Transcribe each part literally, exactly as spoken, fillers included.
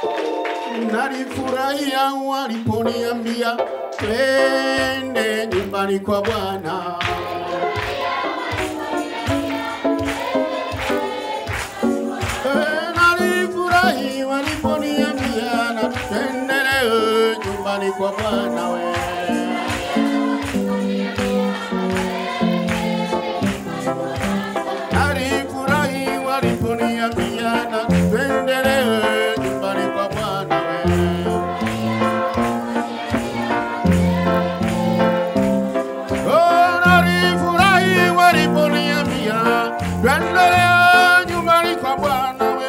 Nalifurahia waliponiambia twende nyumbani kwa Bwana. Nalifurahi waliponiambia na twende leo nyumbani kwa Bwana we. Nalifurahi waliponiambia na twende leo nyumbani kwa Bwana we. Oh, nalifurahi waliponiambia twende leo nyumbani kwa Bwana we.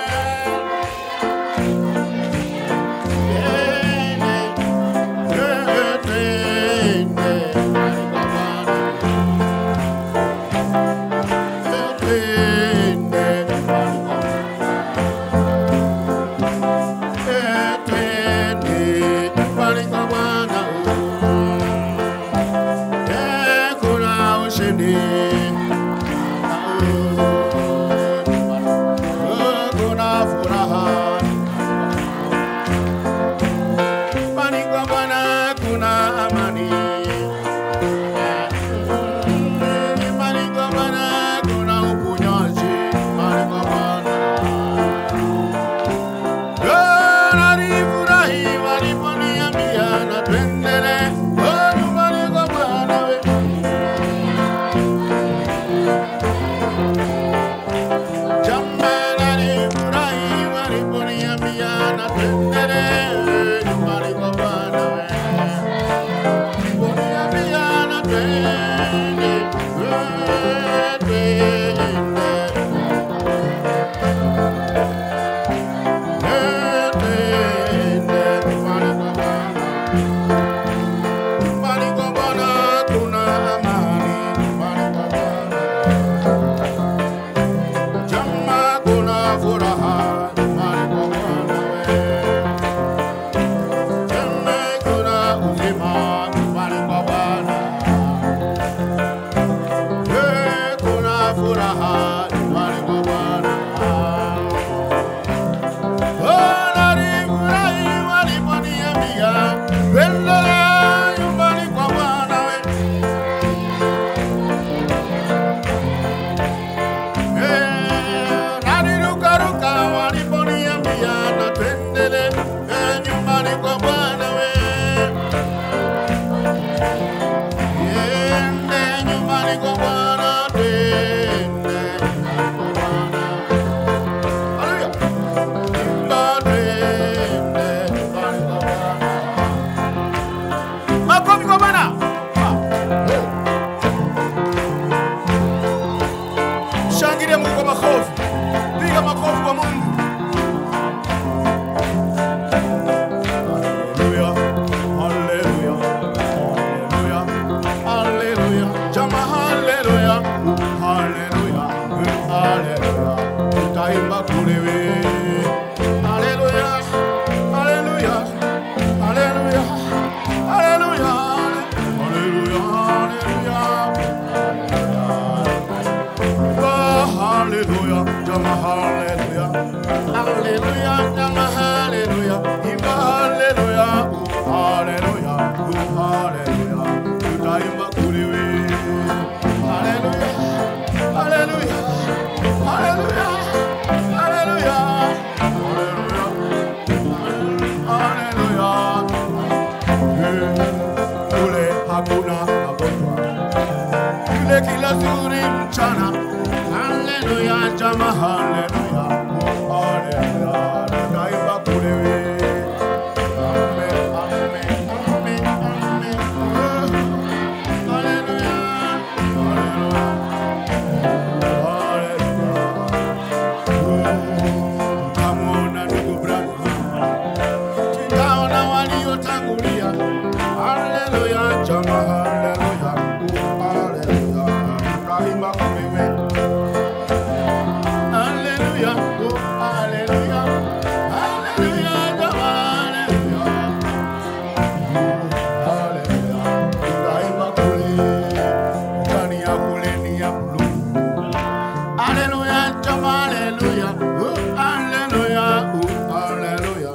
Furaha nyumbani kwa Bwana. Oh, nalifurahi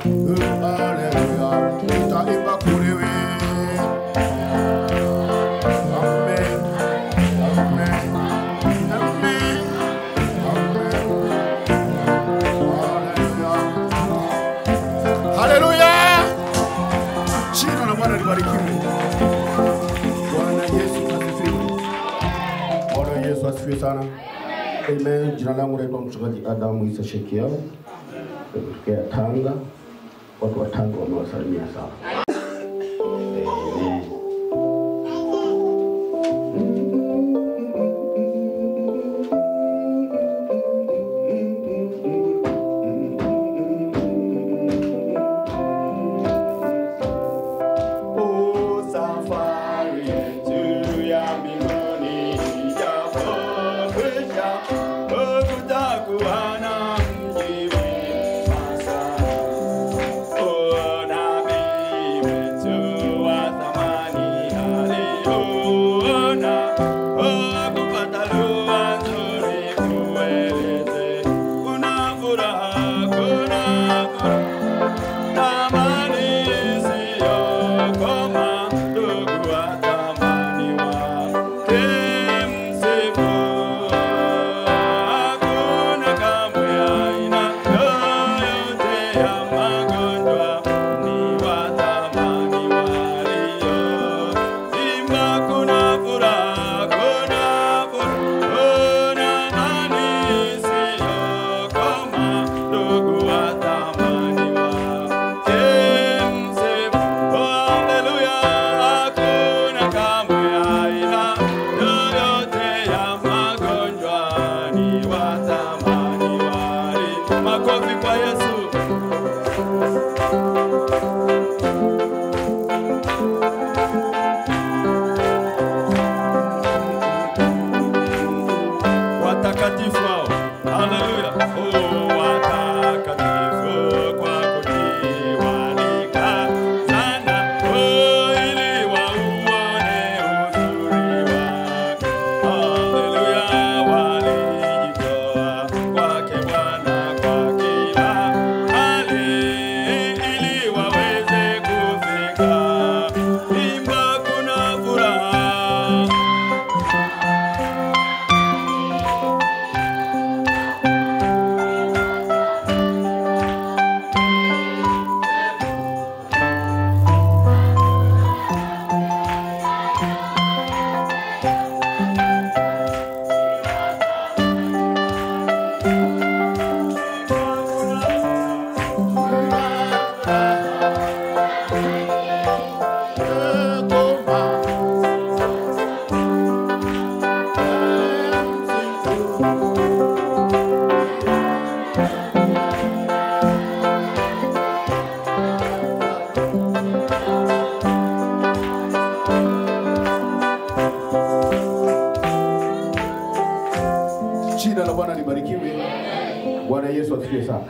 Hallelujah. Tutaimba kule wewe. Amen. Amen. Amen. Amen. Hallelujah. Jina la Bwana libarikiwe. Bwana Yesu asifiwe. Bwana Yesu asifiwe sana. Amen. Jina langu naitwa Mchungaji Adamu Isa Shekiao. Kutokea Tanga. Watu wa Tanga wamewasalimia sana. Amen. Jina la Bwana libarikiwe. Bwana Yesu asifiwe sana.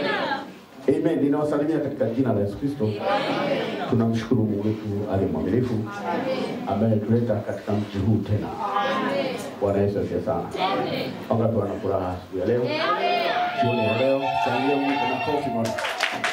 Amen. Ninawasalimia katika jina la Yesu Kristo. Tunamshukuru Mungu wetu aliye mwaminifu ambaye tuleta katika mji huu tena. Bwana Yesu asifiwe sana. Wangapi wana furaha siku ya leo? Jioni ya leo, shangilia Mungu na kofi moja.